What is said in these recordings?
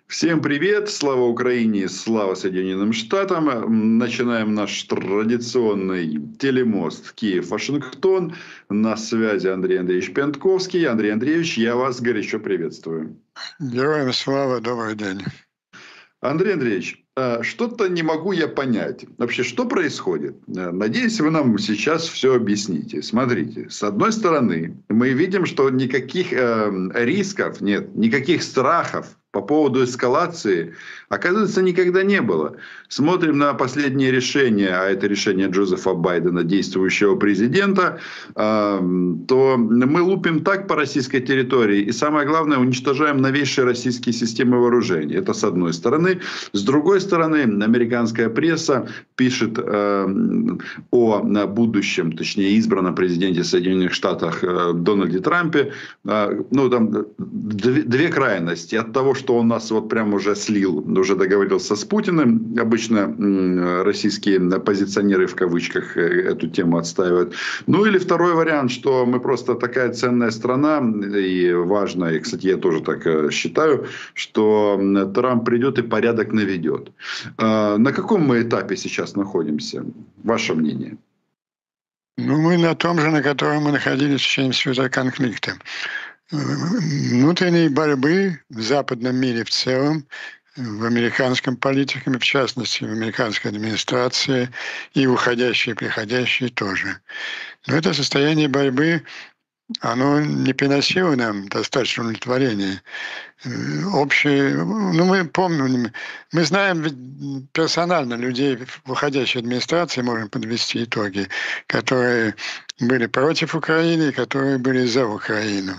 Всем привет! Слава Украине! Слава Соединенным Штатам! Начинаем наш традиционный телемост Киев-Вашингтон. На связи Андрей Андреевич Пентковский. Андрей Андреевич, я вас горячо приветствую. Героям слава, добрый день. Андрей Андреевич, что-то не могу я понять. Вообще, что происходит? Надеюсь, вы нам сейчас все объясните. Смотрите, с одной стороны, мы видим, что никаких рисков нет, никаких страхов по поводу эскалации, оказывается, никогда не было. Смотрим на последнее решение, а это решение Джозефа Байдена, действующего президента, то мы лупим так по российской территории. И самое главное, уничтожаем новейшие российские системы вооружений. Это с одной стороны. С другой стороны, американская пресса пишет о будущем, точнее, избранном президенте Соединенных Штатов Дональде Трампе. Ну, там две крайности. От того, что он нас вот прям уже слил, уже договорился с Путиным. Обычно российские оппозиционеры в кавычках эту тему отстаивают. Ну или второй вариант, что мы просто такая ценная страна и важная, и, кстати, я тоже так считаю, что Трамп придет и порядок наведет. На каком мы этапе сейчас находимся? Ваше мнение? Ну, мы на том же, на котором мы находились в течение всего этого конфликта. Внутренней борьбы в западном мире в целом, в американском политике, в частности, в американской администрации, и уходящие, и приходящие тоже. Но это состояние борьбы, оно не приносило нам достаточно удовлетворения. Общее, ну мы помним, мы знаем персонально людей в уходящей администрации, можем подвести итоги, которые были против Украины, которые были за Украину.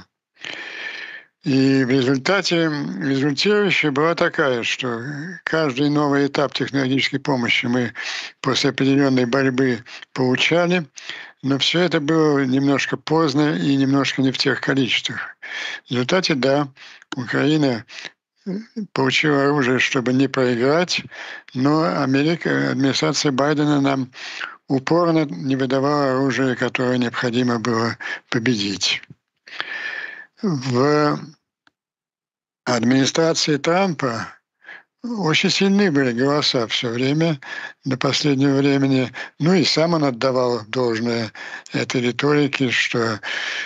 И в результате результирующая была такая, что каждый новый этап технологической помощи мы после определенной борьбы получали, но все это было немножко поздно и немножко не в тех количествах. В результате, да, Украина получила оружие, чтобы не проиграть, но администрация Байдена нам упорно не выдавала оружие, которое необходимо было победить. В администрации Трампа очень сильны были голоса все время, до последнего времени. Ну и сам он отдавал должное этой риторике, что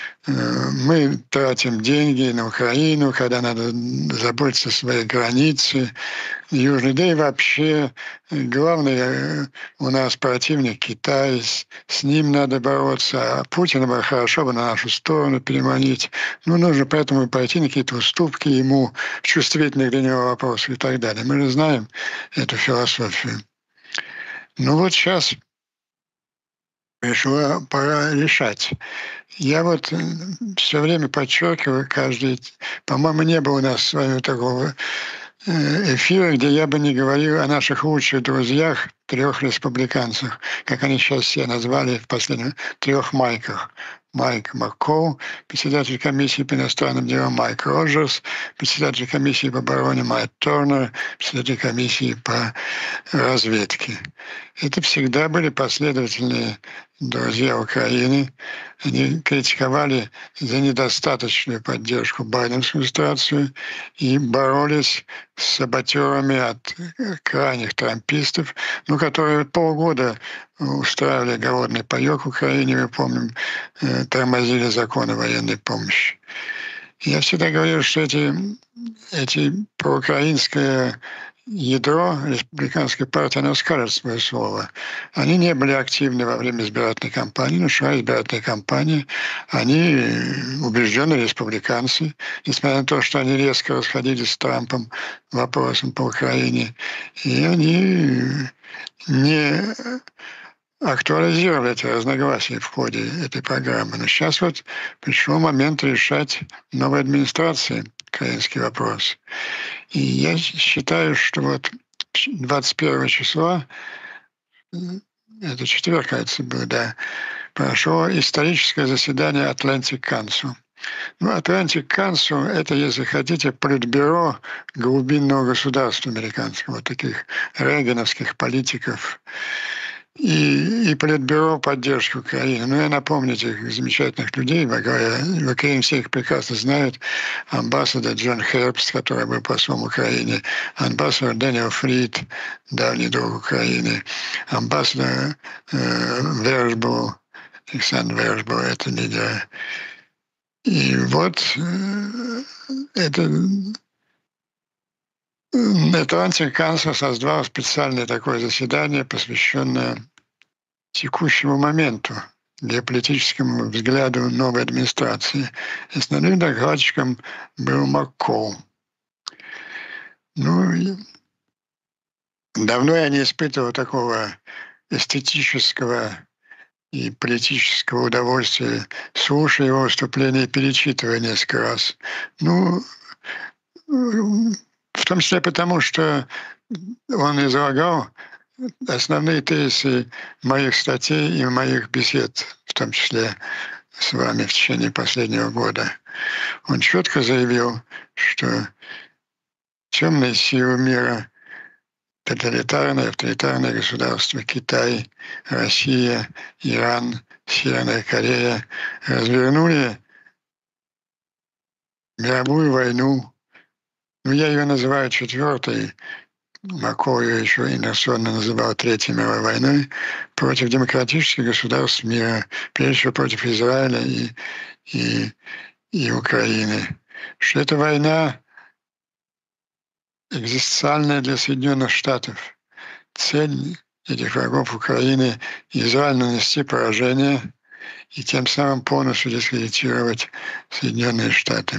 мы тратим деньги на Украину, когда надо заботиться о своей границе. Южный, да и вообще главный у нас противник Китай, с ним надо бороться, а Путина бы хорошо бы на нашу сторону переманить. Ну, нужно поэтому пойти на какие-то уступки ему в чувствительных для него вопросах и так далее. Мы же знаем эту философию. Ну вот сейчас пришла пора решать. Я вот все время подчеркиваю, по-моему, не было у нас с вами такого эфира, где я бы не говорил о наших лучших друзьях, 3 республиканцах, как они сейчас все назвали в последних 3 Майках. Майк Маккол, председатель комиссии по иностранным делам Майк Роджерс, председатель комиссии по обороне Майк Торнер, председатель комиссии по разведке. Это всегда были последовательные друзья Украины. Они критиковали за недостаточную поддержку Байденской администрации и боролись с саботерами от крайних трампистов, которые полгода устраивали голодный паёк в Украине, мы помним, тормозили законы военной помощи. Я всегда говорил, что эти проукраинское ядро республиканской партии, оно скажет свое слово. Они не были активны во время избирательной кампании, но шла избирательная кампания. Они убежденные республиканцы, несмотря на то, что они резко расходились с Трампом вопросом по Украине. И они не актуализировали эти разногласия в ходе этой программы. Но сейчас вот пришел момент решать новой администрации украинский вопрос. И я считаю, что вот 21 числа, это четверг, кажется, был, да, прошло историческое заседание Atlantic Council. Atlantic Council — это, если хотите, политбюро глубинного государства американского, вот таких рейгановских политиков. и Политбюро поддержки Украины. Ну, я напомню этих замечательных людей, в Украине все их прекрасно знают. Амбассадор Джон Хербст, который был послом в Украине, амбассадор Дэниел Фрид, давний друг Украины, амбассадор Вершбу, Александр Вершбу, это лидер. И вот это антиканцлер созвал специальное такое заседание, посвященное текущему моменту, геополитическому взгляду новой администрации. Основным докладчиком был Маккол. Ну, давно я не испытывал такого эстетического и политического удовольствия, слушая его выступление и перечитывая несколько раз. Ну, в том числе потому, что он излагал основные тезисы моих статей и моих бесед, в том числе с вами в течение последнего года. Он четко заявил, что темные силы мира, тоталитарные, авторитарные государства, Китай, Россия, Иран, Северная Корея развернули мировую войну. Ну, я ее называю четвертой, Маккол ее еще инерционно называл Третьей мировой войной, против демократических государств мира, прежде всего против Израиля и Украины. Что эта война экзистенциальная для Соединенных Штатов. Цель этих врагов Украины — Израиль нанести поражение и тем самым полностью дискредитировать Соединенные Штаты.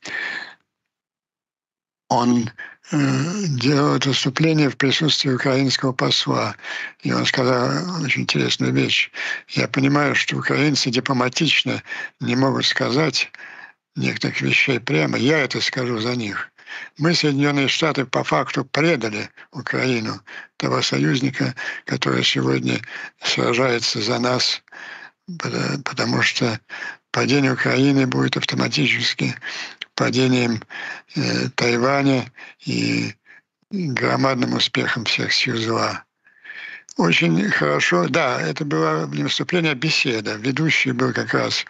Он делал это выступление в присутствии украинского посла, и он сказал очень интересную вещь. Я понимаю, что украинцы дипломатично не могут сказать некоторых вещей прямо, я это скажу за них. Мы, Соединенные Штаты, по факту предали Украину, того союзника, который сегодня сражается за нас, потому что падение Украины будет автоматически падением Тайваня и громадным успехом всех сил зла. Очень хорошо, да, это было не выступление, а беседа. Ведущий был как раз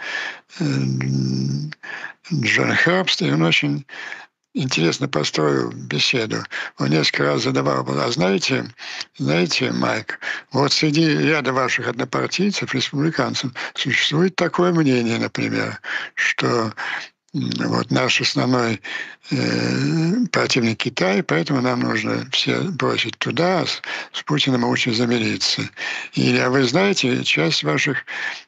Джон Хербст, и он очень интересно построил беседу. Он несколько раз задавал вопрос. А знаете, Майк, вот среди ряда ваших однопартийцев, республиканцев, существует такое мнение, например, что вот наш основной противник Китай, поэтому нам нужно все бросить туда, с Путиным лучше замириться. Или, а вы знаете, часть ваших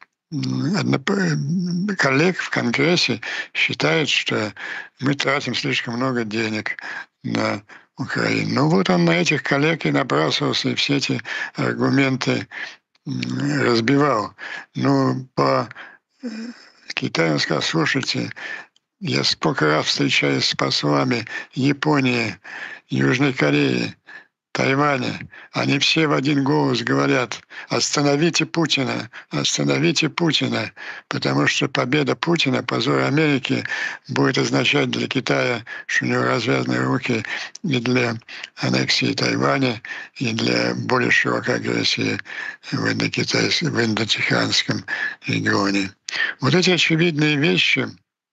коллег в Конгрессе считает, что мы тратим слишком много денег на Украину. Ну вот он на этих коллег и набрасывался, и все эти аргументы разбивал. Ну, по Китаю он сказал: слушайте, я сколько раз встречаюсь с послами Японии, Южной Кореи, Тайваня. Они все в один голос говорят: остановите Путина, потому что победа Путина, позор Америки, будет означать для Китая, что у него развязаны руки и для аннексии Тайваня, и для более широкой агрессии в Индо-Тихоокеанском регионе. Вот эти очевидные вещи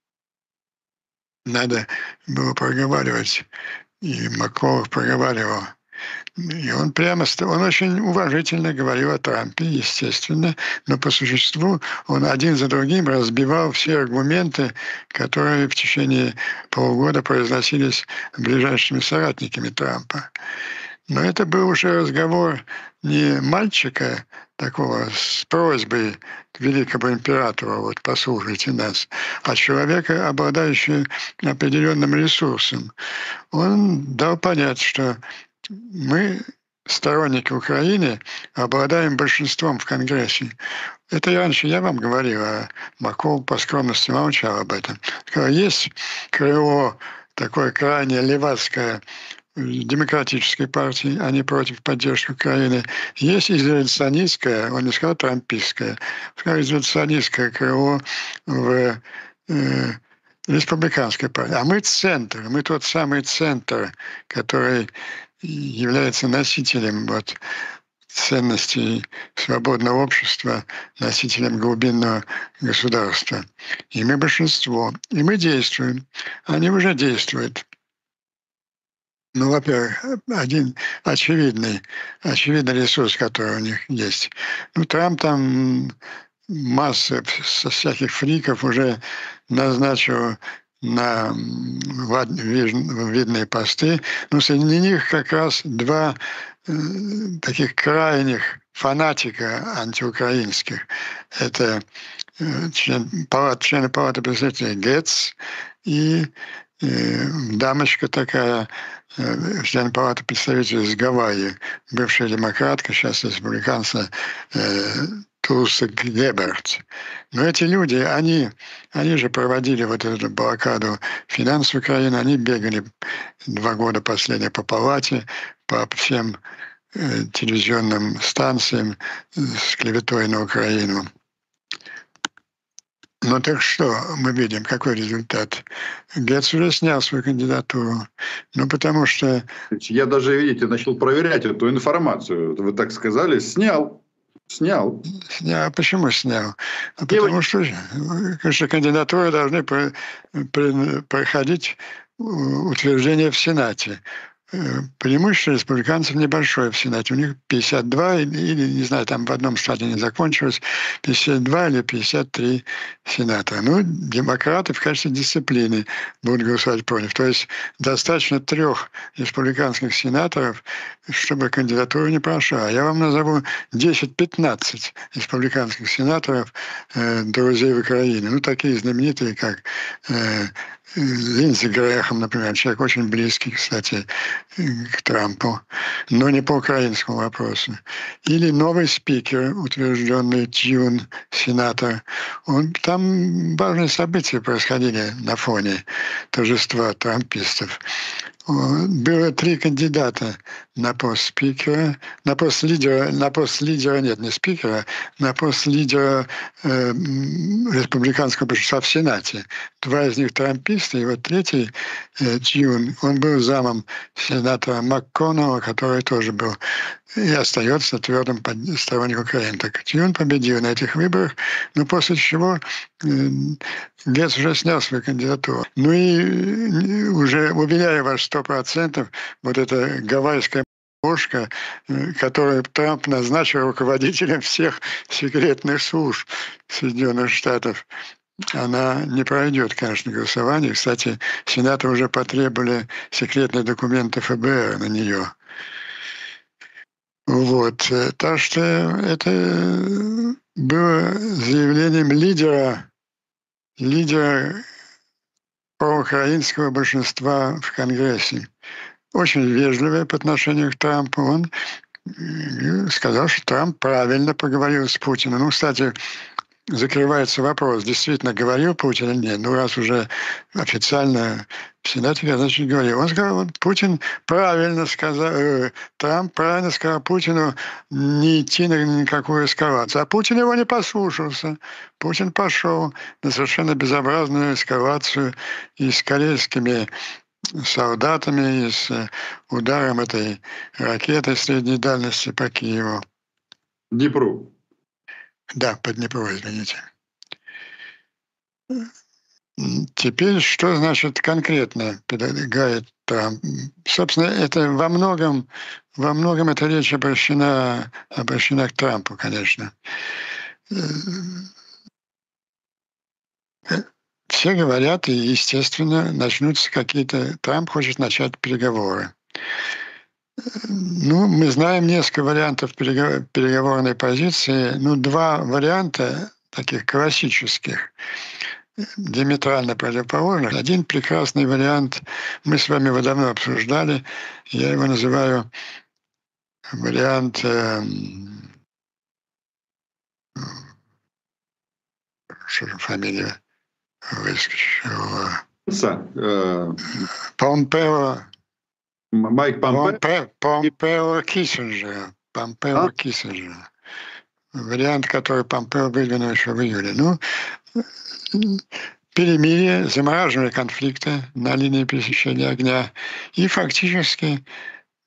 надо было проговаривать, и Маккол проговаривал. И он он очень уважительно говорил о Трампе, естественно, но по существу он один за другим разбивал все аргументы, которые в течение полугода произносились ближайшими соратниками Трампа. Но это был уже разговор не мальчика такого с просьбой к великому императору, вот послушайте нас, а человека, обладающего определенным ресурсом. Он дал понять, что мы, сторонники Украины, обладаем большинством в Конгрессе. Это раньше я вам говорил, а Маккол по скромности молчал об этом. Есть крыло такое крайне левацкое демократической партии, они против поддержки Украины. Есть изоляционистское, он не сказал трампистское, сказал изоляционистское крыло в республиканской партии. А мы центр, мы тот самый центр, который является носителем вот ценностей свободного общества носителям глубинного государства. И мы большинство. И мы действуем. Они уже действуют. Ну, во-первых, один очевидный ресурс, который у них есть. Ну, Трамп там масса со всяких фриков уже назначил на видные посты. Но среди них как раз два таких крайних фанатика антиукраинских. Это члены Палаты представителей Гетц и дамочка такая, член Палаты представителей из Гавайи, бывшая демократка, сейчас республиканца Тулса Гебберт. Но эти люди, они же проводили вот эту блокаду финансов Украины, они бегали 2 года последние по палате, по всем телевизионным станциям с клеветой на Украину. Ну так что мы видим, какой результат? Гетц уже снял свою кандидатуру. Ну потому что... Я даже, видите, начал проверять эту информацию. Вы так сказали, снял. Снял. А почему снял? Потому что, конечно, кандидатуры должны проходить утверждение в Сенате. Преимущество республиканцев небольшое в Сенате. У них 52 или, не знаю, там в одном штате не закончилось, 52 или 53 сенатора. Ну, демократы в качестве дисциплины будут голосовать против. То есть достаточно 3 республиканских сенаторов, чтобы кандидатура не прошла. Я вам назову 10-15 республиканских сенаторов, друзей Украины. Ну, такие знаменитые, как Линдси Грэхэм, например, человек очень близкий, кстати, к Трампу, но не по украинскому вопросу. Или новый спикер, утвержденный Тьюн, сенатор. Там важные события происходили на фоне торжества трампистов. Было 3 кандидата на пост спикера, на пост лидера нет, не спикера, на пост лидера республиканского большинства в Сенате. 2 из них трамписты, и вот 3-й, Тьюн, он был замом сенатора МакКоннелла, который тоже был и остается твердым сторонником Украины. Так Тьюн победил на этих выборах, но после чего Гетц уже снял свою кандидатуру. Ну и уже, уверяю вас, 100%, вот эта гавайская кошка, которую Трамп назначил руководителем всех секретных служб Соединенных Штатов, она не пройдет, конечно, голосование. Кстати, сенаторы уже потребовали секретные документы ФБР на нее. Вот. Так что это было заявлением лидера проукраинского большинства в Конгрессе. Очень вежливый по отношению к Трампу. Он сказал, что Трамп правильно поговорил с Путиным. Ну, кстати, закрывается вопрос, действительно говорил Путин или нет. Ну, раз уже официально в Сенате, значит, говорил. Он сказал, вот Путин правильно сказал, Трамп правильно сказал Путину не идти на никакую эскалацию. А Путин его не послушался. Путин пошел на совершенно безобразную эскалацию и с корейскими солдатами, и с ударом этой ракеты средней дальности по Киеву. Днепру. Да, по Днепру, извините. Теперь, что значит конкретно предлагает Трамп? Собственно, это во многом эта речь обращена к Трампу, конечно. Все говорят, и, естественно, начнутся какие-то... Трамп хочет начать переговоры. Ну, мы знаем несколько вариантов переговорной позиции. Ну, 2 варианта таких классических, диаметрально противоположных. Один прекрасный вариант, мы с вами его давно обсуждали, я его называю вариант что же фамилия выскочила? Помпео. Майк Помпео? Помпео Киссинджера. Киссинджера. Вариант, который Помпео выдвинул еще в июле. Ну, перемирие, замораживание конфликта на линии пересечения огня и фактически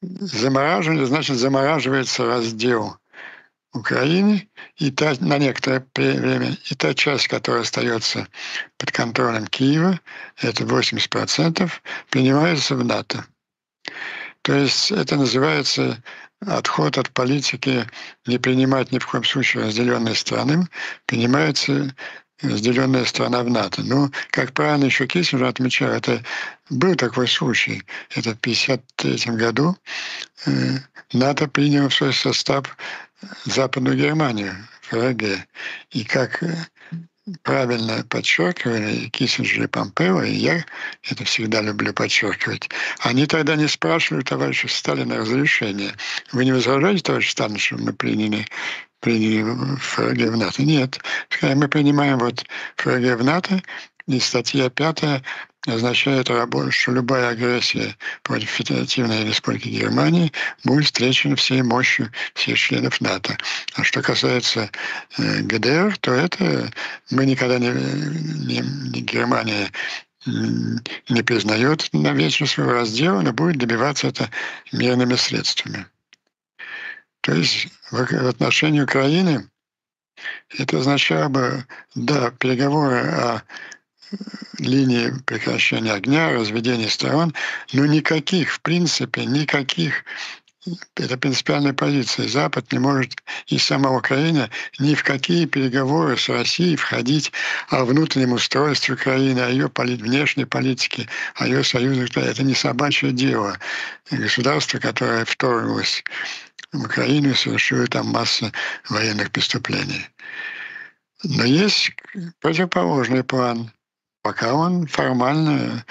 замораживание, значит, замораживается раздел Украины и на некоторое время, и та часть, которая остается под контролем Киева, это 80%, принимается в НАТО. То есть это называется отход от политики не принимать ни в коем случае разделенные страны, принимается разделенная страна в НАТО. Ну, как правильно еще Киссинджер отмечал, это был такой случай. Это в 1953 году НАТО приняло в свой состав Западную Германию, ФРГ. И как правильно подчеркивали и Киссинджер, и Помпео, и я это всегда люблю подчеркивать, они тогда не спрашивали у товарища Сталина разрешения. Вы не возражаете, товарищ Сталин, что мы приняли ФРГ в НАТО? Нет. Мы принимаем вот ФРГ в НАТО, и статья 5 означает, что любая агрессия против Федеративной Республики Германии будет встречена всей мощью всех членов НАТО. А что касается ГДР, то это мы никогда Германия не признает навечно своего раздела, но будет добиваться это мирными средствами. То есть в отношении Украины это означало бы, да, переговоры о линии прекращения огня, разведения сторон, но никаких, в принципе, никаких, это принципиальная позиция. Запад не может, и сама Украина, ни в какие переговоры с Россией входить о внутреннем устройстве Украины, о ее внешней политике, о ее союзах. Это не собачье дело. Государство, которое вторглось в Украину, совершило там массу военных преступлений. Но есть противоположный план. Пока он формально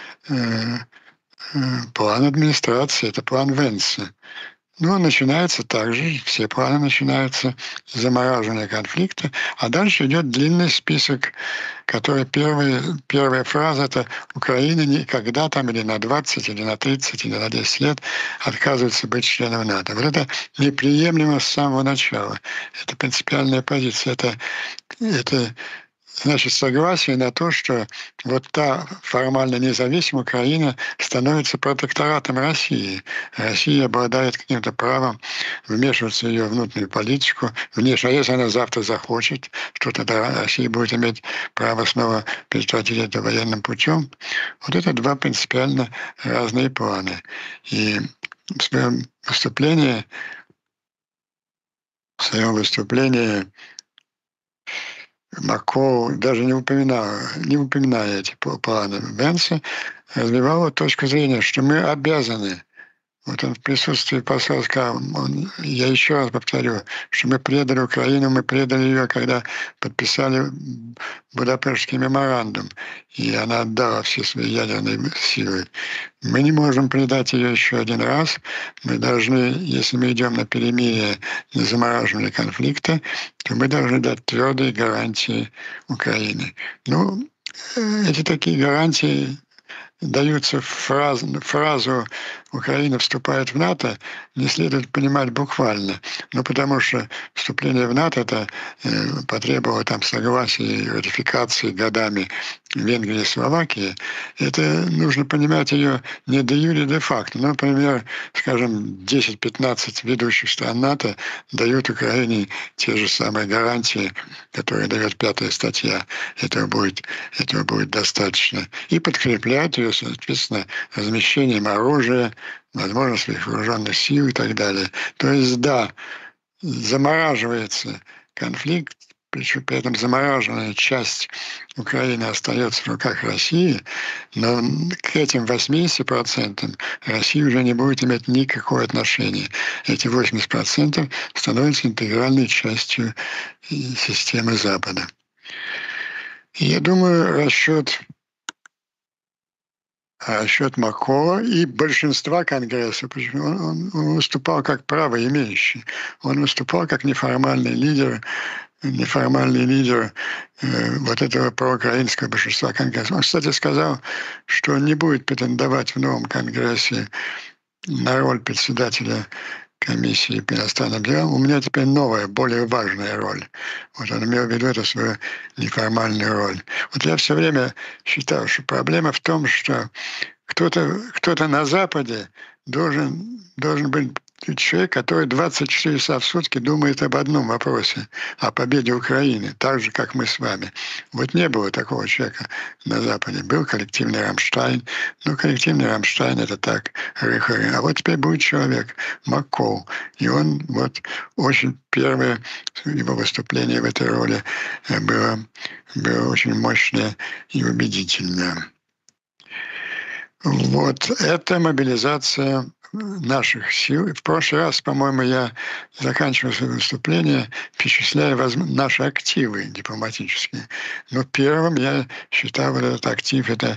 план администрации, это план Венса. Ну, он начинается так же, все планы начинаются с замораживания конфликта, а дальше идет длинный список, который первая фраза — это Украина никогда там или на 20, или на 30, или на 10 лет отказывается быть членом НАТО. Вот это неприемлемо с самого начала. Это принципиальная позиция. Это значит, согласие на то, что вот та формально независимая Украина становится протекторатом России. Россия обладает каким-то правом вмешиваться в ее внутреннюю политику. А если она завтра захочет, что тогда Россия будет иметь право снова предотвратить это военным путем. Вот это два принципиально разные планы. И в своем выступлении Маккол, даже не упоминая эти планы Венса, развивала точку зрения, что мы обязаны, вот он в присутствии посла сказал, я еще раз повторю, что мы предали Украину, мы предали ее, когда подписали Будапештский меморандум, и она отдала все свои ядерные силы. Мы не можем предать ее еще один раз. Мы должны, если мы идем на перемирие, на замораживание конфликта, то мы должны дать твердые гарантии Украине. Ну, эти такие гарантии даются фразу «Украина вступает в НАТО», не следует понимать буквально. Но потому что вступление в НАТО это потребовало там согласия и ратификации годами Венгрии и Словакии. Это нужно понимать ее не де юре, де факто. Ну, например, скажем, 10-15 ведущих стран НАТО дают Украине те же самые гарантии, которые дает 5-я статья. Этого будет достаточно. И подкрепляют ее, соответственно, размещением оружия, возможно, своих вооруженных сил и так далее. То есть, да, замораживается конфликт, причем при этом замораженная часть Украины остается в руках России, но к этим 80% Россия уже не будет иметь никакого отношения. Эти 80% становятся интегральной частью системы Запада. И я думаю, расчет Маккола и большинства Конгресса, он выступал как правоимеющий, он выступал как неформальный лидер вот этого проукраинского большинства Конгресса. Он, кстати, сказал, что он не будет претендовать в новом Конгрессе на роль председателя комиссии по иностранным делам. У меня теперь новая, более важная роль. Вот он имел в виду эту свою неформальную роль. Вот я все время считал, что проблема в том, что кто-то на Западе должен быть человек, который 24 часа в сутки думает об одном вопросе — о победе Украины, так же, как мы с вами. Вот не было такого человека на Западе. Был коллективный Рамштайн, но коллективный Рамштайн — это так, рыхари. А вот теперь будет человек, Маккол, и он вот очень первое его выступление в этой роли было очень мощное и убедительное. Вот это мобилизация наших сил. В прошлый раз, по-моему, я заканчивал свое выступление, перечисляя наши активы дипломатические. Но первым я считал вот этот актив — это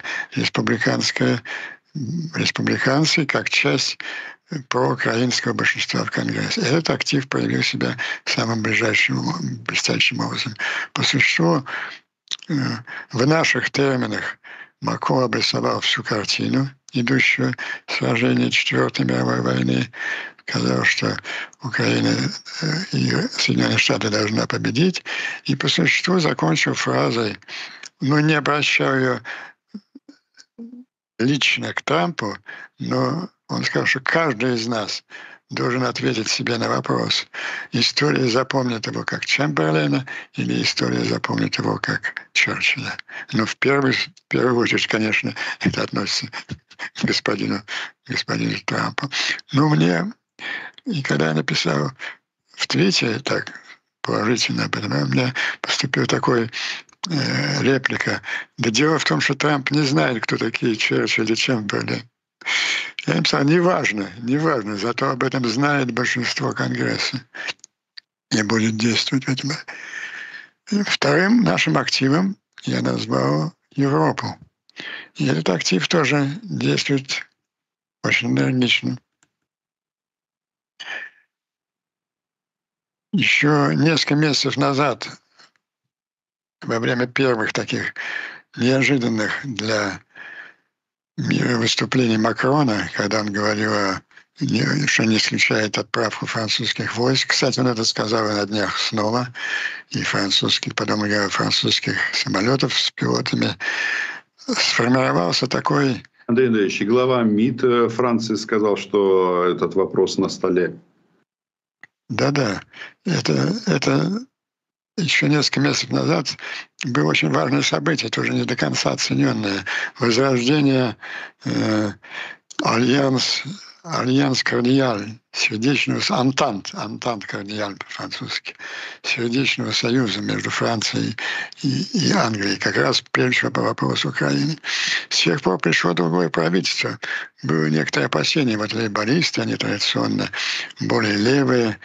республиканцы как часть проукраинского большинства в Конгрессе. Этот актив проявил себя самым блестящим образом. По существу, в наших терминах Макрон обрисовал всю картину идущего сражения Четвертой мировой войны, сказал, что Украина и Соединенные Штаты должна победить, и по существу закончил фразой, но не обращал ее лично к Трампу, но он сказал, что каждый из нас должен ответить себе на вопрос: история запомнит его как Чемберлена или история запомнит его как Черчилля. Но в первую очередь, конечно, это относится к господину Трампу. Но мне, и когда я написал в Твиттере так положительно об этом, у меня поступила такой реплика: да дело в том, что Трамп не знает, кто такие Черчилль и Чемберлен. Я написал: неважно, зато об этом знает большинство Конгресса и будет действовать в этом. И вторым нашим активом я назвал Европу. И этот актив тоже действует очень энергично. Еще несколько месяцев назад, во время первых таких неожиданных для мира выступлений Макрона, когда он говорил, что не исключает отправку французских войск. Кстати, он это сказал и на днях снова. И потом говорил, французских самолетов с пилотами. Сформировался такой... Андрей Андреевич, и глава МИД Франции сказал, что этот вопрос на столе. Да-да. Это еще несколько месяцев назад было очень важное событие, тоже не до конца оцененное. Возрождение Альянс Кардиаль, сердечного Антант Кардиаль по-французски, сердечного союза между Францией и Англией, как раз прежде всего по вопросу Украины. С тех пор пришло другое правительство. Было некоторое опасение, вот лейбористы, они традиционно более левые,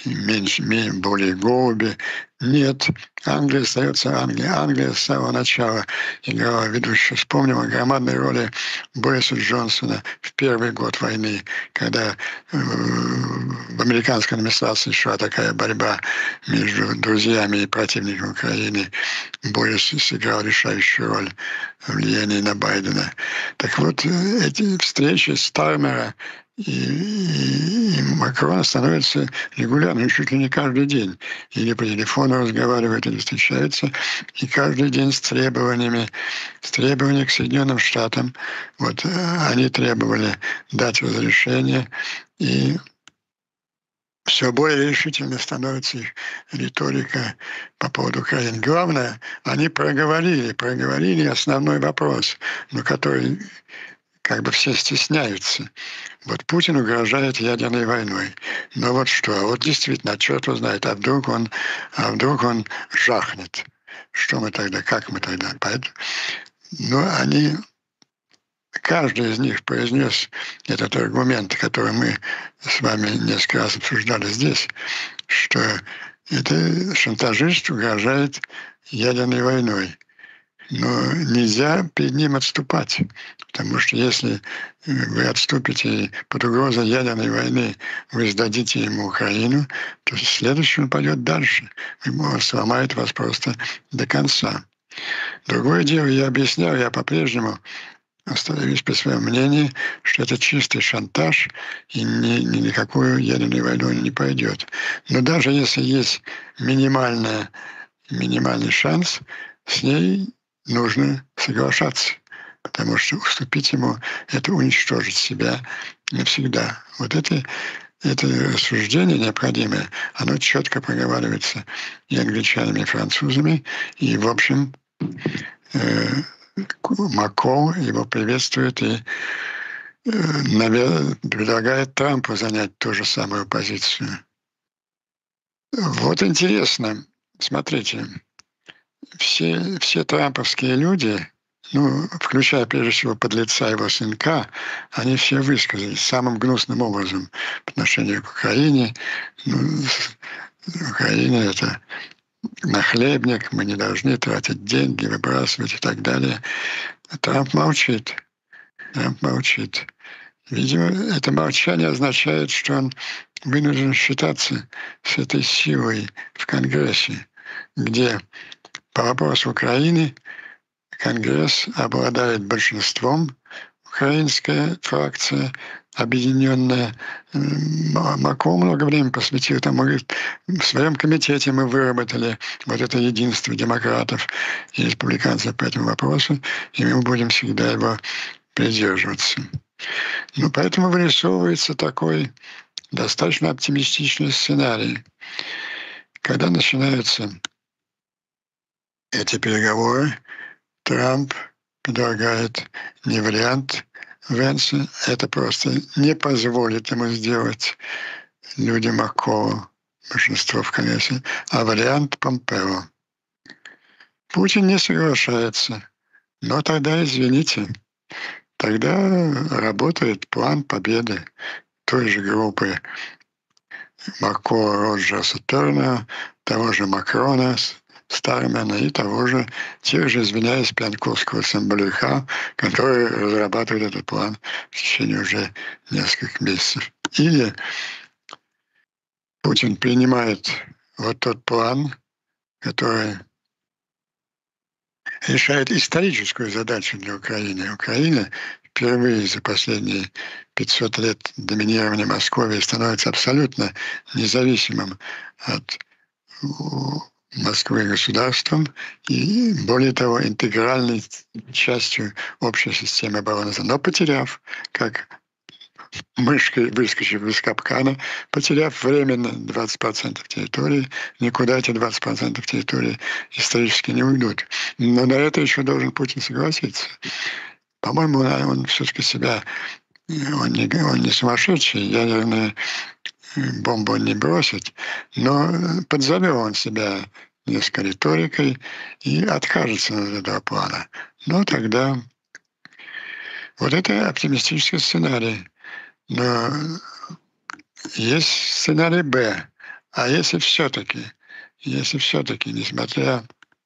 более голуби. Нет, Англия остается Англией. Англия с самого начала играла ведущую. Вспомним о громадной роли Бориса Джонсона в первый год войны, когда в американской администрации шла такая борьба между друзьями и противниками Украины. Борис сыграл решающую роль в влиянии на Байдена. Так вот, эти встречи Стармера и Макрона становятся регулярными, чуть ли не каждый день. Или по телефону разговаривают, или встречаются. И каждый день с требованиями к Соединенным Штатам. Вот они требовали дать разрешение, и все более решительно становится их риторика по поводу Украины. Главное, они проговорили основной вопрос, но который как бы все стесняются. Вот Путин угрожает ядерной войной. Но вот что? Вот действительно, черт его знает, а вдруг он жахнет. Что мы тогда, как мы тогда? Но каждый из них произнес этот аргумент, который мы с вами несколько раз обсуждали здесь, что это шантажист угрожает ядерной войной. Но нельзя перед ним отступать, потому что если вы отступите под угрозой ядерной войны, вы сдадите ему Украину, то следующий он пойдет дальше. Ему сломает вас просто до конца. Другое дело, я объяснял, я по-прежнему остановлюсь при своем мнении, что это чистый шантаж, и никакую ядерную войну он не пойдет. Но даже если есть минимальный шанс, с ней нужно соглашаться, потому что уступить ему — это уничтожить себя навсегда. Вот это рассуждение необходимое, оно четко проговаривается и англичанами, и французами, и, в общем, Макрон его приветствует и предлагает Трампу занять ту же самую позицию. Вот интересно, смотрите, все трамповские люди, ну, включая прежде всего подлеца его сынка, они все высказались самым гнусным образом по отношению к Украине. Ну, Украина — это нахлебник, мы не должны тратить деньги, выбрасывать и так далее. А Трамп молчит. Трамп молчит. Видимо, это молчание означает, что он вынужден считаться с этой силой в Конгрессе, где по вопросу Украины Конгресс обладает большинством, украинская фракция объединенная. Макрон много времени посвятил тому, говорит, в своем комитете мы выработали вот это единство демократов и республиканцев по этому вопросу, и мы будем всегда его придерживаться. Ну, поэтому вырисовывается такой достаточно оптимистичный сценарий. Когда начинаются эти переговоры, Трамп предлагает не вариант Венса, это просто не позволит ему сделать людям Маккова, большинство в Конгрессе, а вариант Помпео. Путин не соглашается, но тогда, извините, тогда работает план победы той же группы Марко Роджерса Тернера, того же Макрона, Стармена и того же, тех же, извиняюсь, Пьянковского Цымбалюка, которые разрабатывают этот план в течение уже нескольких месяцев. Или Путин принимает вот тот план, который решает историческую задачу для Украины. Украина впервые за последние 500 лет доминирования Московии становится абсолютно независимым от Москвы государством и, более того, интегральной частью общей системы обороны, но потеряв, как мышкой, выскочив из капкана, потеряв временно 20% территории, никуда эти 20% территории исторически не уйдут. Но на это еще должен Путин согласиться. По-моему, он все-таки себя, он не сумасшедший, ядерную бомбу он не бросит, но подзовел он себя несколько риторикой и откажется от этого плана. Но тогда вот это оптимистический сценарий. Но есть сценарий «Б». А если все-таки, несмотря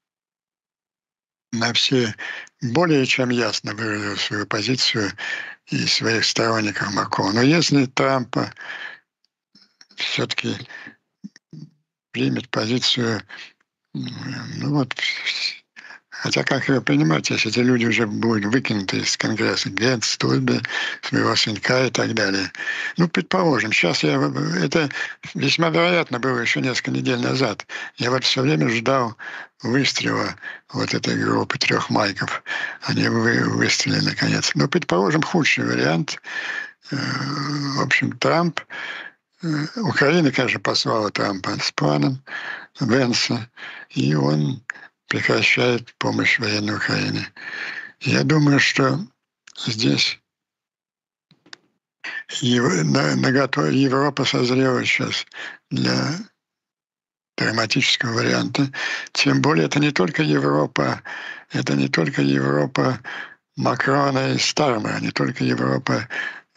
на все более чем ясно выразил свою позицию и своих сторонников Макрон, но если Трампа все-таки примет позицию, ну вот, хотя как его принимать, если эти люди уже будут выкинуты из Конгресса, Гетц, Стольбе, своего сынка и так далее. Ну, предположим, сейчас это весьма вероятно было еще несколько недель назад. Я вот все время ждал выстрела вот этой группы 3 майков. Они выстрелили наконец. Но, предположим, худший вариант. В общем, Трамп, Украина, конечно, послала Трампа с планом Венса, и он прекращает помощь военной Украине. Я думаю, что здесь Европа созрела сейчас для драматического варианта. Тем более это не только Европа Макрона и Стармера, не только Европа,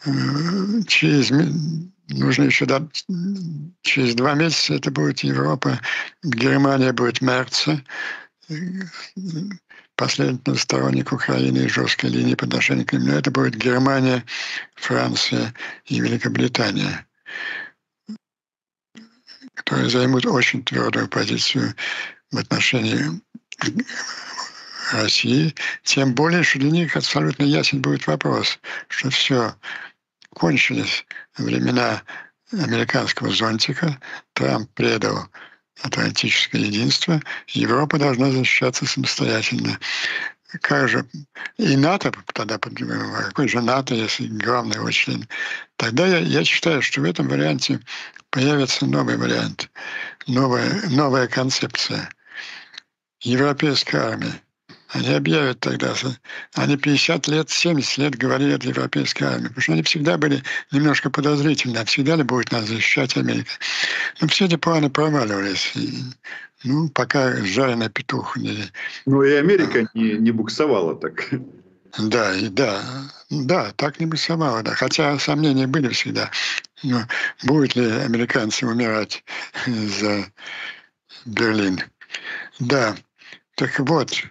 нужно еще через 2 месяца это будет Европа, Германия будет Мерца, последовательный сторонник Украины и жесткой линии по отношению к ним. Но это будет Германия, Франция и Великобритания, которые займут очень твердую позицию в отношении России. Тем более, что для них абсолютно ясен будет вопрос, что все, кончились времена американского зонтика, Трамп предал атлантическое единство, Европа должна защищаться самостоятельно. как же и НАТО тогда, какой же НАТО, если главный его член? Тогда я считаю, что в этом варианте появится новый вариант, новая концепция. Европейская армия. Они объявят тогда, они 50 лет, 70 лет говорили о европейской армии, потому что они всегда были немножко подозрительны, а всегда ли будет нас защищать Америка. Но все эти планы проваливались. Пока жареный петух не... Ну и Америка не буксовала так. Да, так не буксовала, да. Хотя сомнения были всегда. Но будут ли американцы умирать за Берлин? Да, так вот,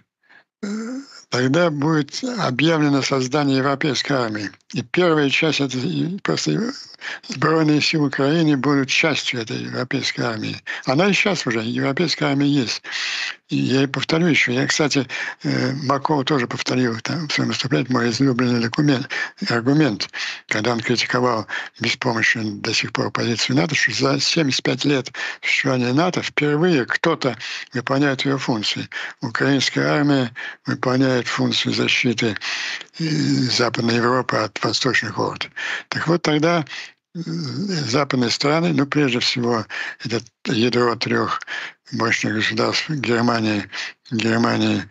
тогда будет объявлено создание европейской армии. И первая часть — это просто сбройные силы Украины будут частью этой европейской армии. Она и сейчас уже, европейская армия есть. И я и повторю еще. Я, кстати, Маков тоже повторил в своем выступлении мой излюбленный аргумент, когда он критиковал беспомощную до сих пор позицию НАТО, что за 75 лет существования НАТО впервые кто-то выполняет ее функции. Украинская армия выполняет функцию защиты Западной Европы от восточных орд. Так вот тогда западные страны, прежде всего, это ядро 3 мощных государств Германии,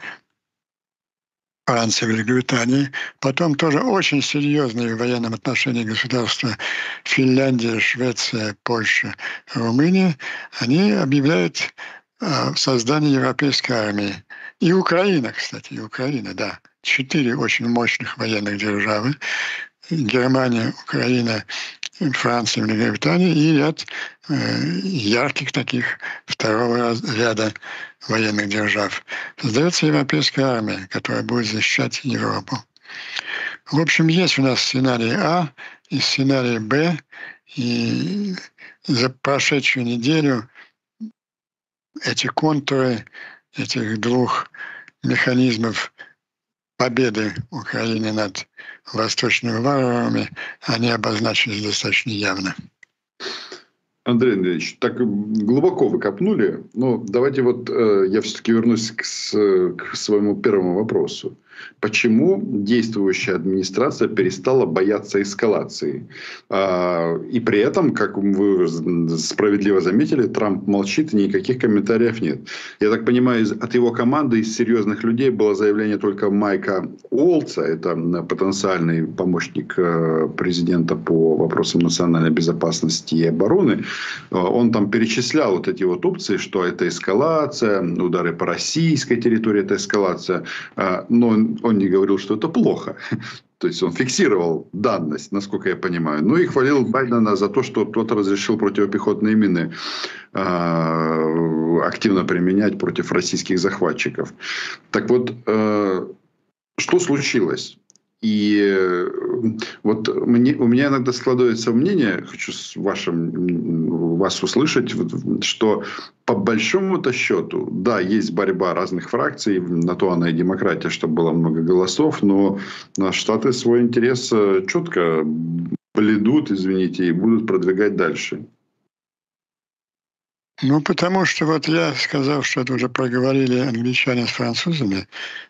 Франции, Великобритании, потом тоже очень серьезные в военном отношении государства Финляндия, Швеция, Польша, Румыния, они объявляют о создании европейской армии. И Украина, кстати, да. 4 очень мощных военных державы. Германия, Украина, Франция, Великобритания и ряд ярких таких второго ряда военных держав. Создается европейская армия, которая будет защищать Европу. В общем, есть у нас сценарий А и сценарий Б, и за прошедшую неделю эти контуры этих 2 механизмов победы Украины над восточными варварами, они обозначились достаточно явно. Андрей Андреевич, так глубоко вы копнули. Но давайте я все-таки вернусь к своему первому вопросу. Почему действующая администрация перестала бояться эскалации? И при этом, как вы справедливо заметили, Трамп молчит, и никаких комментариев нет. Я так понимаю, от его команды, из серьезных людей, было заявление только Майка Уолтса, это потенциальный помощник президента по вопросам национальной безопасности и обороны. Он там перечислял эти опции, что это эскалация, удары по российской территории — это эскалация. Но он не говорил, что это плохо. То есть он фиксировал данность, насколько я понимаю. Ну и хвалил Байдена за то, что тот разрешил противопехотные мины активно применять против российских захватчиков. Так вот, что случилось? И у меня иногда складывается мнение, хочу вас услышать, что по большому-то счету, да, есть борьба разных фракций, на то она и демократия, чтобы было много голосов, но Штаты свой интерес четко блюдут, извините, и будут продвигать дальше. Потому что я сказал, что это уже проговорили англичане с французами.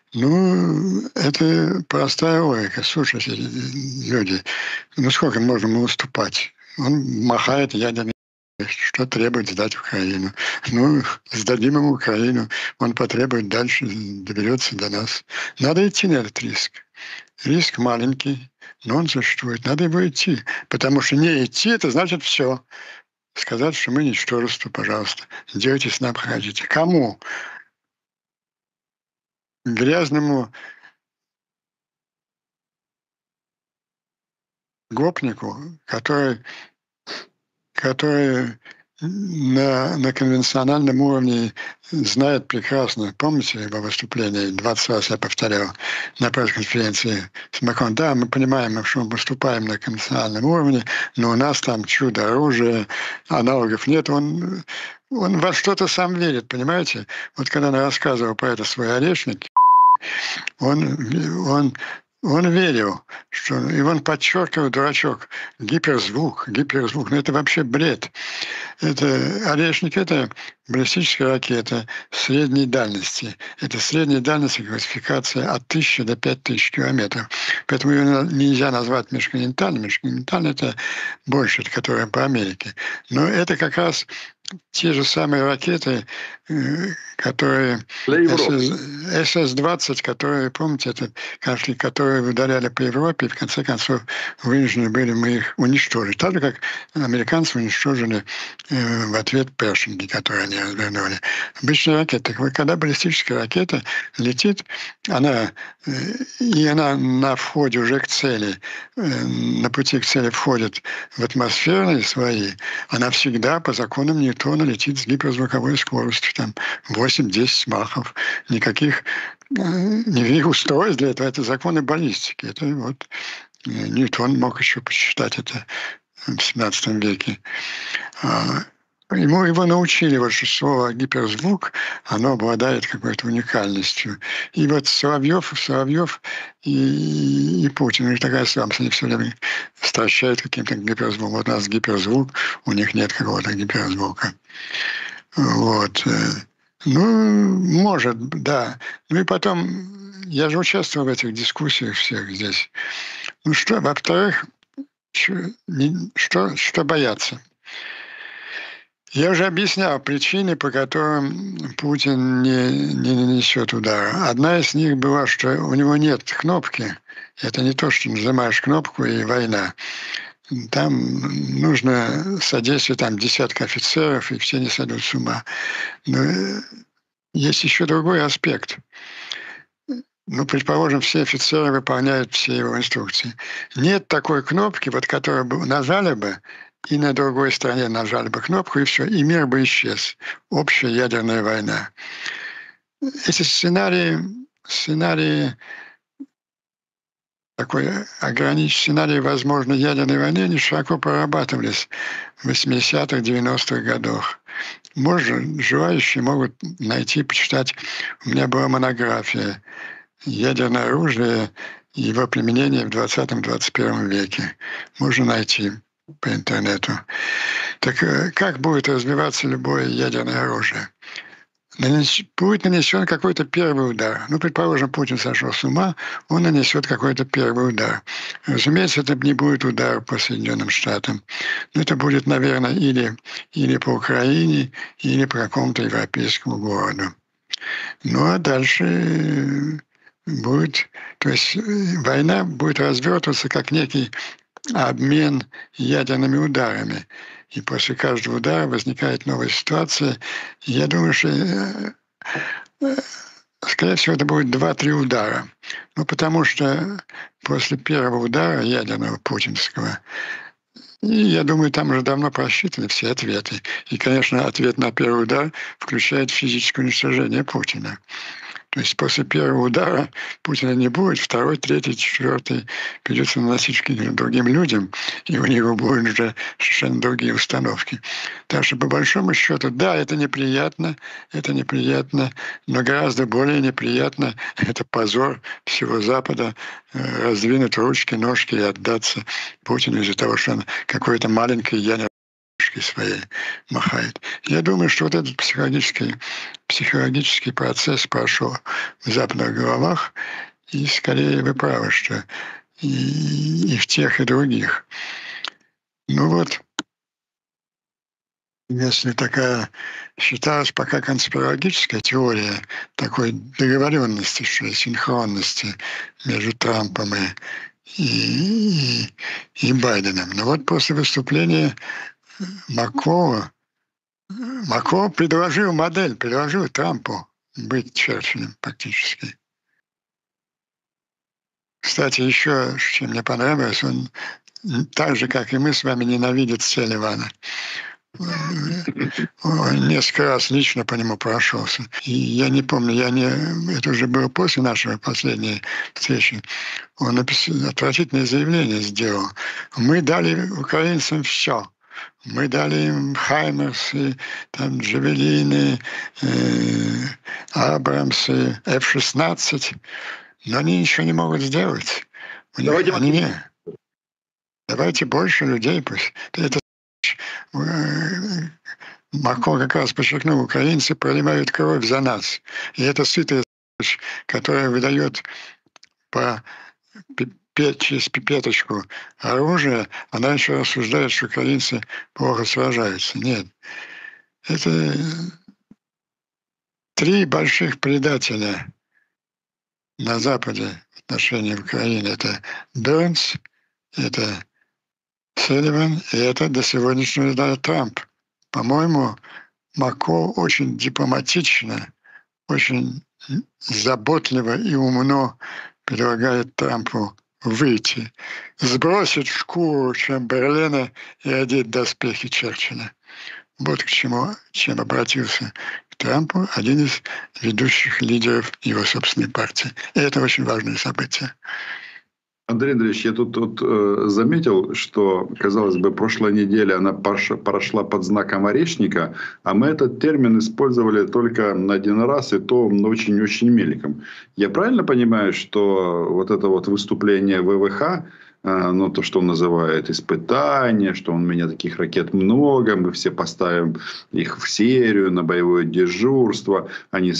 Это простая логика. Слушайте, люди, сколько можно уступать? Он махает ядерными, что требует сдать Украину. Сдадим ему Украину, он потребует дальше, доберется до нас. Надо идти на этот риск. Риск маленький, но он существует. Надо его идти. Потому что не идти — это значит все. Сказать, что мы ничтожество, пожалуйста, делайте с нами, хотите. Кому? Грязному гопнику, который на конвенциональном уровне знает прекрасно. Помните его выступление? 20 раз я повторял на пресс-конференции с Макроном. Да, мы понимаем, что мы выступаем на конвенциональном уровне, но у нас там чудо оружия, аналогов нет. Он во что-то сам верит, понимаете? Когда он рассказывал про это свой орешник, он верил, и он подчеркивал, дурачок, гиперзвук, но это вообще бред. Это орешник, это баллистическая ракета средней дальности. Это средняя дальность классификация от 1000 до 5000 километров. Поэтому ее нельзя назвать межконтинентальной. Межконтинентальная — это больше, это которая по Америке. Но это как раз те же самые ракеты, которые Для Европы. СС-20, которые, помните, это, которые ударяли по Европе, и в конце концов вынуждены были мы их уничтожить. Так же, как американцы уничтожили в ответ Першинги, которые они развернули. Обычная ракета. Когда баллистическая ракета летит, она на входе уже к цели, на пути к цели входит в атмосферные слои, она всегда по законам Ньютона летит с гиперзвуковой скоростью, там 8-10 махов. Никаких устройств для этого. Это законы баллистики. Это вот Ньютон мог еще посчитать это в 17 веке. Его научили, вот, что слово «гиперзвук», оно обладает какой-то уникальностью. И вот Соловьев и Путин, у них такая слабость, они все время стращают каким-то гиперзвуком. Вот у нас гиперзвук, у них нет какого-то гиперзвука. Вот. Ну, может, да. Ну и потом, я же участвовал в этих дискуссиях всех здесь. Ну что, во-вторых, что бояться? Я уже объяснял причины, по которым Путин не нанесет удара. Одна из них была, что у него нет кнопки. Это не то, что нажимаешь кнопку и война. Там нужно содействие десятка офицеров, и все не сойдут с ума. Но есть еще другой аспект. Ну, предположим, все офицеры выполняют все его инструкции. Нет такой кнопки, вот которую бы нажали бы, и на другой стороне нажали бы кнопку, и все, и мир бы исчез. Общая ядерная война. Эти сценарии сценарии возможной ядерной войны, они широко прорабатывались в 80-х, 90-х годах. Может, желающие могут найти, почитать. У меня была монография «Ядерное оружие и его применение в 20-21 веке». Можно найти по интернету. Так как будет развиваться любое ядерное оружие? Будет нанесен какой-то первый удар. Ну, предположим, Путин сошел с ума, он нанесет какой-то первый удар. Разумеется, это не будет удар по Соединенным Штатам. Но это будет, наверное, или по Украине, или по какому-то европейскому городу. Ну, а дальше будет... То есть война будет развертываться как некий обмен ядерными ударами. И после каждого удара возникает новая ситуация. Я думаю, что, скорее всего, это будет 2-3 удара. Ну, потому что после первого удара ядерного путинского, и я думаю, там уже давно просчитаны все ответы. И, конечно, ответ на первый удар включает физическое уничтожение Путина. То есть после первого удара Путина не будет, второй, третий, четвертый придется наносить каким-то другим людям, и у него будут уже совершенно другие установки. Так что, по большому счету, да, это неприятно, но гораздо более неприятно — это позор всего Запада, раздвинуть ручки, ножки и отдаться Путину из-за того, что он какой-то маленький своей махает. Я думаю, что вот этот психологический процесс прошел в западных головах, и скорее вы правы, что и в тех, и других. Ну вот, если такая считалась пока конспирологическая теория такой договоренности, что ли, синхронности между Трампом и Байденом. Но вот после выступления Маккова предложил Трампу быть Черчиллем практически. Кстати, еще, что мне понравилось, он так же, как и мы с вами, ненавидит Салливана. Он несколько раз лично по нему прошелся. И я не помню, это уже было после нашей последней встречи. Он отвратительное заявление сделал. Мы дали украинцам все. Мы дали им «Хаймерсы», там, «Джавелины», «Абрамсы», F-16, но они ничего не могут сделать. Давайте больше людей пусть. Это Мако как раз подчеркнул, украинцы проливают кровь за нас. И это сытая которая выдает через пипеточку оружие, она еще рассуждает, что украинцы плохо сражаются. Нет. Это 3 больших предателя на Западе в отношении Украины. Это Бернс, это Салливан, и это до сегодняшнего дня Трамп. По-моему, Мако очень дипломатично, очень заботливо и умно предлагает Трампу выйти, сбросить шкуру Чемберлена и одеть доспехи Черчилля. Вот к чем обратился к Трампу один из ведущих лидеров его собственной партии. И это очень важное событие. Андрей Андреевич, я тут заметил, что, казалось бы, прошлая неделя она прошла под знаком орешника, а мы этот термин использовали только на один раз, и то очень-очень мельком. Я правильно понимаю, что вот это вот выступление ВВХ, ну, то, что он называет испытания, что у меня таких ракет много, мы все поставим их в серию на боевое дежурство, они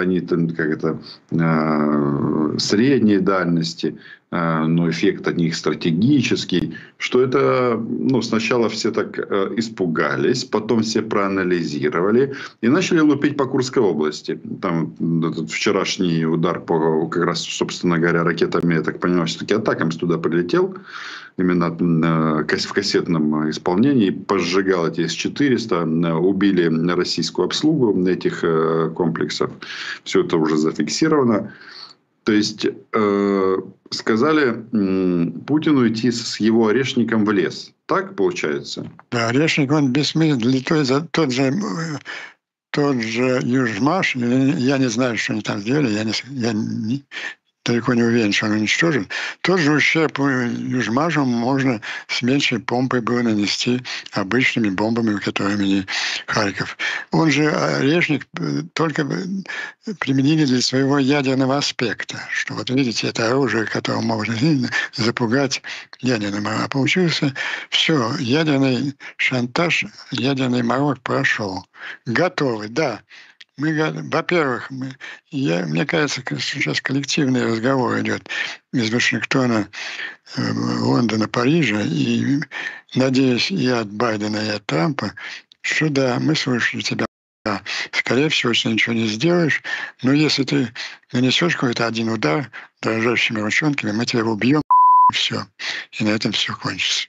средней дальности, но эффект от них стратегический, что это, ну, сначала все так испугались, потом все проанализировали и начали лупить по Курской области. Там этот вчерашний удар по, как раз, собственно говоря, ракетами, я так понимаю, все-таки атакамс туда прилетел, именно в кассетном исполнении, поджигал эти С-400, убили российскую обслугу этих комплексов. Все это уже зафиксировано. То есть сказали Путину идти с его орешником в лес. Так получается? Да, орешник, он бессмысленный. Тот же Южмаш, я не знаю, что они там сделали, далеко не уверен, что он уничтожен. Тот же ущерб Южмажу можно с меньшей помпой было нанести обычными бомбами, которыми Харьков. Он же орешник только применили для своего ядерного аспекта. Что вот видите, это оружие, которым можно запугать ядерным. А получился все, ядерный шантаж, ядерный морок прошел. Готовы, да. Во-первых, мне кажется, сейчас коллективный разговор идет из Вашингтона, Лондона, Парижа, и надеюсь и от Байдена, и от Трампа, что да, мы слышали тебя. Да, скорее всего, если ничего не сделаешь, но если ты нанесешь какой-то один удар дрожащими ручонками, мы тебя убьем, и все. И на этом все кончится.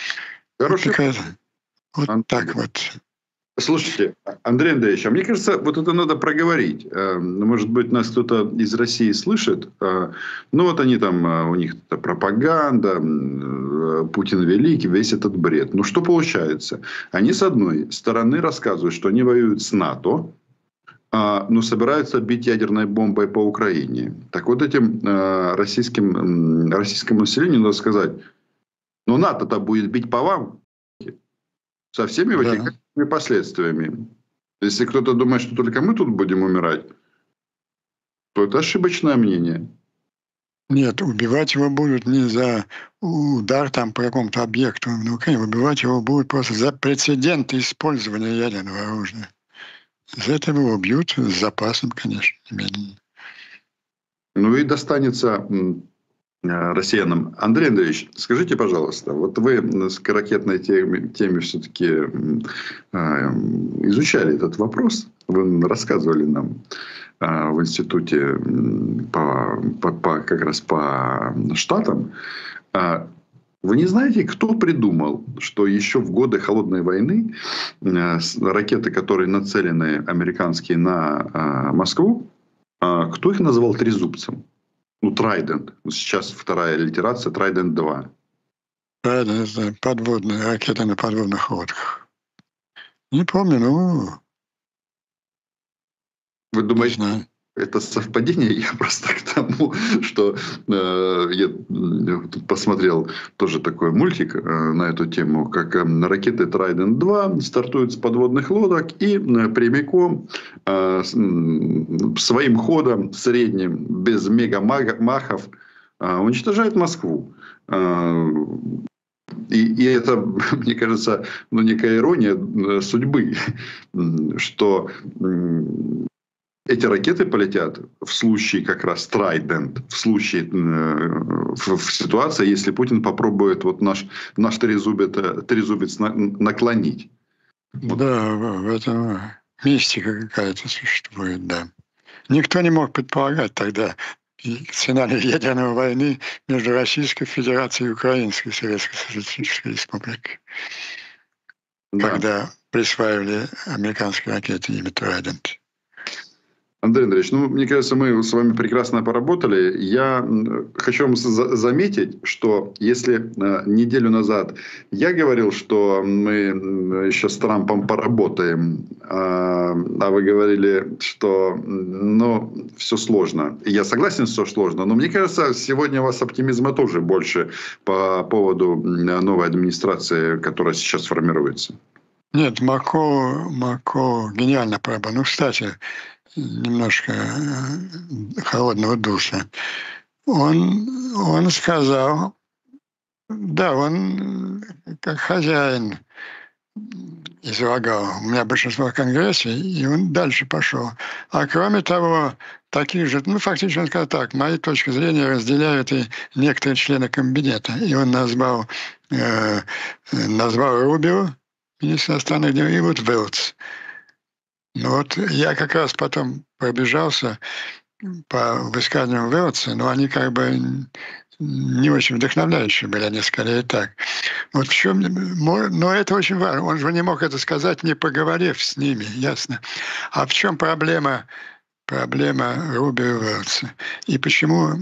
Вот так вот. Слушайте, Андрей Андреевич, а мне кажется, вот это надо проговорить. Может быть, нас кто-то из России слышит. Ну, вот они там, у них пропаганда, Путин великий, весь этот бред. Ну, что получается? Они, с одной стороны, рассказывают, что они воюют с НАТО, но собираются бить ядерной бомбой по Украине. Так вот этим российскому населению надо сказать, ну, НАТО-то будет бить по вам со всеми вытекающими последствиями. Если кто-то думает, что только мы тут будем умирать, то это ошибочное мнение. Нет, убивать его будут не за удар там по какому-то объекту на Украине, убивать его будут просто за прецедент использования ядерного оружия. За это его убьют с запасом, конечно, немедленно. Ну и достанется россиянам. Андрей Андреевич, скажите, пожалуйста, вот вы к ракетной теме все-таки изучали этот вопрос, вы рассказывали нам в институте как раз по штатам. Вы не знаете, кто придумал, что еще в годы Холодной войны ракеты, которые нацелены американские на Москву, кто их называл трезубцем? Ну, Трайдент. Сейчас вторая литерация Трайдент-2. Трайдент — это подводные ракеты на подводных лодках. Не помню, но... Вы думаете, это совпадение? Я просто к тому, что я тут посмотрел тоже такой мультик на эту тему, как ракеты Трайдент-2 стартуют с подводных лодок и прямиком своим ходом средним, без мегамахов, уничтожают Москву. И это, мне кажется, некая ирония судьбы, что эти ракеты полетят в случае как раз Trident, в случае, в ситуации, если Путин попробует наш трезубец наклонить. Да, в этом мистика какая-то существует, да. Никто не мог предполагать тогда сценарий ядерной войны между Российской Федерацией и Украинской Советской Социалистической Республикой, Да. когда присваивали американские ракеты имя Trident. Андрей Андреевич, мне кажется, мы с вами прекрасно поработали. Я хочу вам заметить, что если неделю назад я говорил, что мы еще с Трампом поработаем, а вы говорили, что все сложно. Я согласен, что сложно, но мне кажется, сегодня у вас оптимизма тоже больше по поводу новой администрации, которая сейчас формируется. Нет, Мако гениально поработал. Кстати, немножко холодного душа. Он сказал, да, он как хозяин излагал. У меня большинство в Конгрессе, и он дальше пошел. А кроме того, таких же, фактически он сказал так, мои точки зрения разделяют и некоторые члены кабинета. И он назвал Рубио, министра иностранных дел, и вот Велц. Я как раз потом пробежался по высказываниям Велца, но они как бы не очень вдохновляющие были, они скорее так. Вот в чем... Но это очень важно. Он же не мог это сказать, не поговорив с ними, ясно? А в чем проблема Рубио и Велца? И почему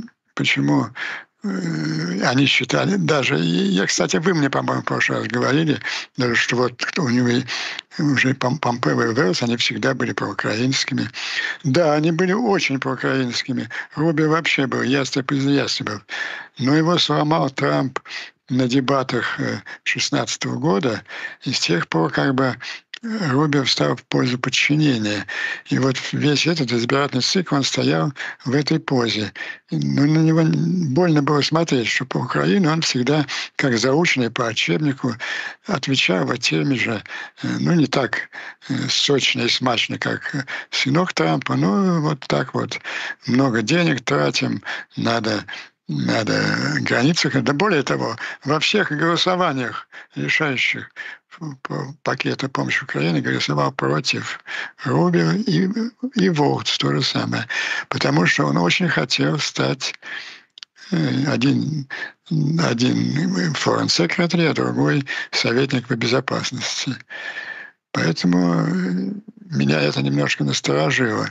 они считали, даже, кстати, вы мне, по-моему, в прошлый раз говорили, даже что вот у него уже Помпео и Велс, они всегда были проукраинскими. Да, они были очень проукраинскими. Рубио вообще был ястреб из ястребов. Но его сломал Трамп на дебатах 2016 года, и с тех пор как бы Рубио встал в пользу подчинения. И вот весь этот избирательный цикл, он стоял в этой позе. Но на него больно было смотреть, что по Украине он всегда, как заученный по учебнику, отвечал вот теми же, не так сочно и смачно, как сынок Трампа, вот так вот. Много денег тратим, надо границах. Да более того, во всех голосованиях, решающих пакета помощи Украине, голосовал против Рубио и Волц то же самое. Потому что он очень хотел стать один foreign secretary, а другой советник по безопасности. Поэтому меня это немножко насторожило.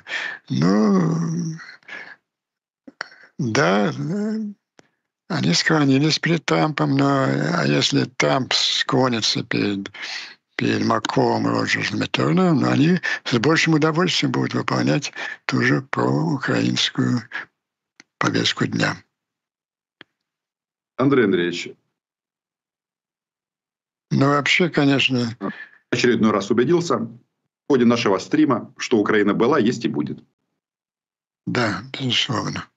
Да, они склонились перед Трампом, а если Трамп склонится перед Макроном, Роджерсом и Тернером, они с большим удовольствием будут выполнять ту же проукраинскую повестку дня. Андрей Андреевич. Вообще, конечно... Очередной раз убедился в ходе нашего стрима, что Украина была, есть и будет. Да, безусловно.